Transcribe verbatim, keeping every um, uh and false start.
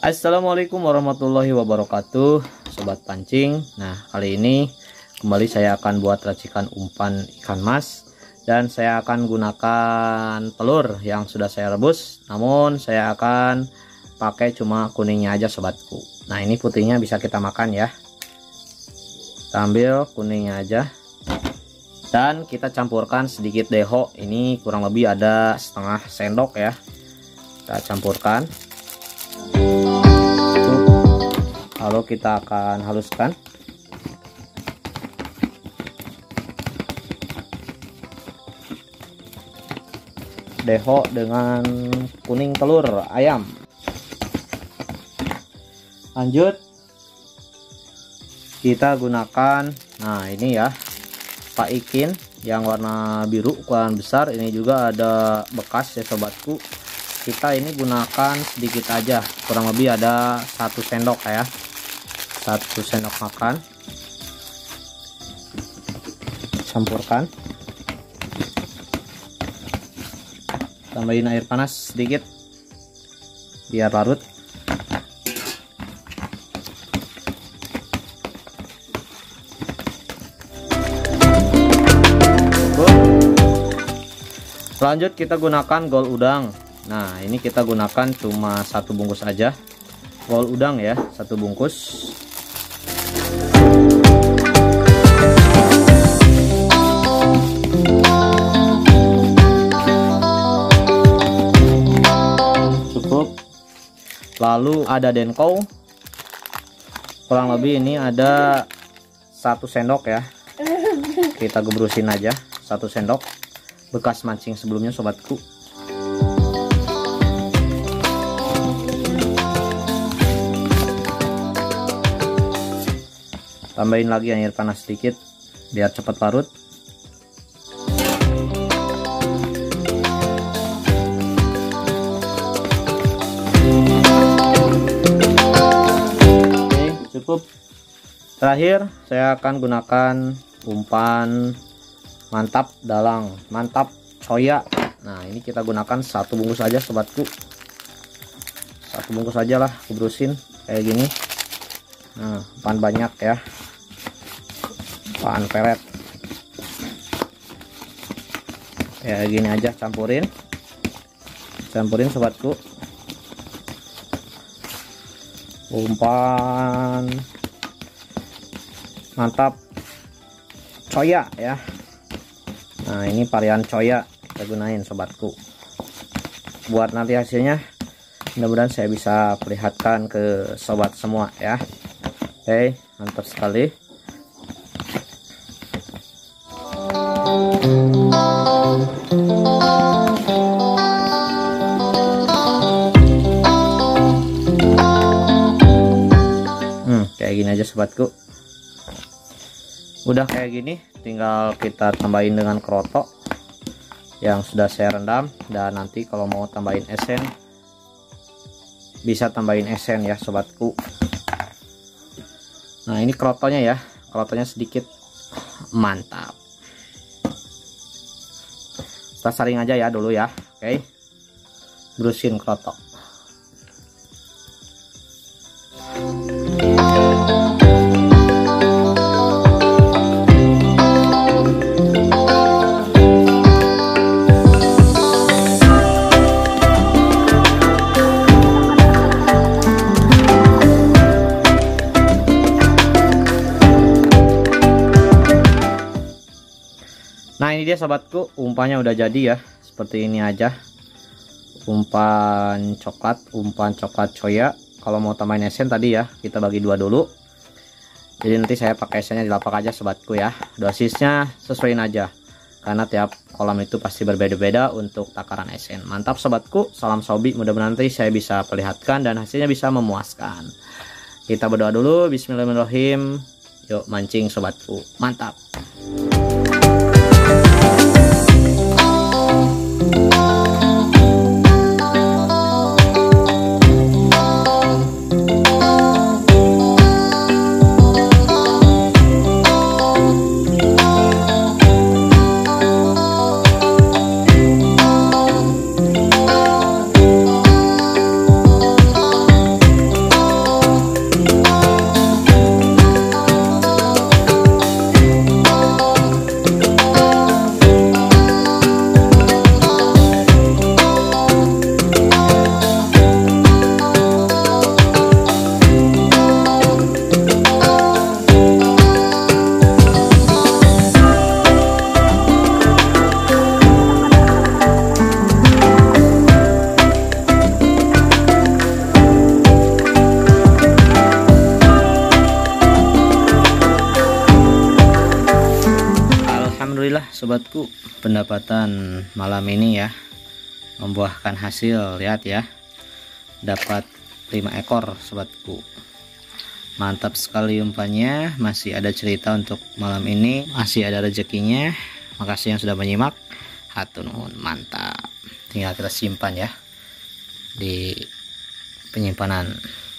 Assalamualaikum warahmatullahi wabarakatuh, sobat pancing. Nah, kali ini kembali saya akan buat racikan umpan ikan mas, dan saya akan gunakan telur yang sudah saya rebus. Namun saya akan pakai cuma kuningnya aja sobatku. Nah, ini putihnya bisa kita makan ya. Kita ambil kuningnya aja dan kita campurkan sedikit deho. Ini kurang lebih ada setengah sendok ya. Kita campurkan, lalu kita akan haluskan. Deho dengan kuning telur ayam. Lanjut kita gunakan, nah ini ya, Pak Ikin yang warna biru ukuran besar. Ini juga ada bekas ya sobatku. Kita ini gunakan sedikit aja, kurang lebih ada satu sendok ya, satu sendok makan. Campurkan, tambahin air panas sedikit biar larut. Lanjut kita gunakan gol udang. Nah, ini kita gunakan cuma satu bungkus aja gol udang ya, satu bungkus. Cukup. Lalu ada denko, kurang lebih ini ada satu sendok ya. Kita gebrusin aja satu sendok, bekas mancing sebelumnya sobatku. Tambahin lagi air panas sedikit biar cepat larut. Oke, cukup. Terakhir saya akan gunakan umpan mantap dalang, mantap coya. Nah, ini kita gunakan satu bungkus aja sobatku, satu bungkus aja lah, kubrusin kayak gini. Nah, umpan banyak ya, umpan pelet kayak gini aja. Campurin campurin sobatku, umpan mantap coya ya. Nah, ini varian coya kita gunain sobatku. Buat nanti hasilnya mudah-mudahan saya bisa perlihatkan ke sobat semua ya. Oke, mantap sekali. Hmm, kayak gini aja sobatku. Udah kayak gini, tinggal kita tambahin dengan kerotok yang sudah saya rendam. Dan nanti kalau mau tambahin esen bisa tambahin esen ya sobatku. Nah, ini kerotonya ya, kerotonya sedikit. Mantap. Kita saring aja ya dulu ya. Oke, berusin kerotok. Nah, ini dia sobatku, umpannya udah jadi ya, seperti ini aja. Umpan coklat, umpan coklat coya. Kalau mau tambahin esen tadi ya, kita bagi dua dulu. Jadi nanti saya pakai esennya di lapak aja sobatku ya. Dosisnya sesuaiin aja, karena tiap kolam itu pasti berbeda-beda untuk takaran esen. Mantap sobatku, salam sobi. Mudah-mudahan nanti saya bisa perlihatkan dan hasilnya bisa memuaskan. Kita berdoa dulu, bismillahirrahmanirrahim. Yuk mancing sobatku, mantap. sobatku, pendapatan malam ini ya membuahkan hasil. Lihat ya, dapat lima ekor sobatku. Mantap sekali umpannya. Masih ada cerita untuk malam ini, masih ada rezekinya. Makasih yang sudah menyimak. Hatur nuhun, mantap. Tinggal kita simpan ya di penyimpanan.